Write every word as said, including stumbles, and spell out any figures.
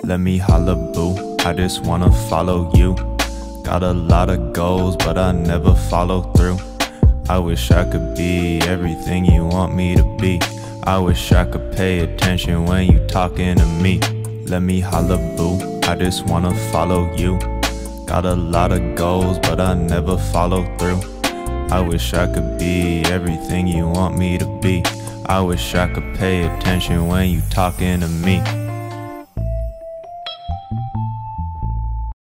Let me holla boo, I just wanna follow you. Got a lot of goals, but I never follow through. I wish I could be everything you want me to be. I wish I could pay attention when you talking to me. Let me holla boo, I just wanna follow you. Got a lot of goals, but I never follow through. I wish I could be everything you want me to be. I wish I could pay attention when you talking to me.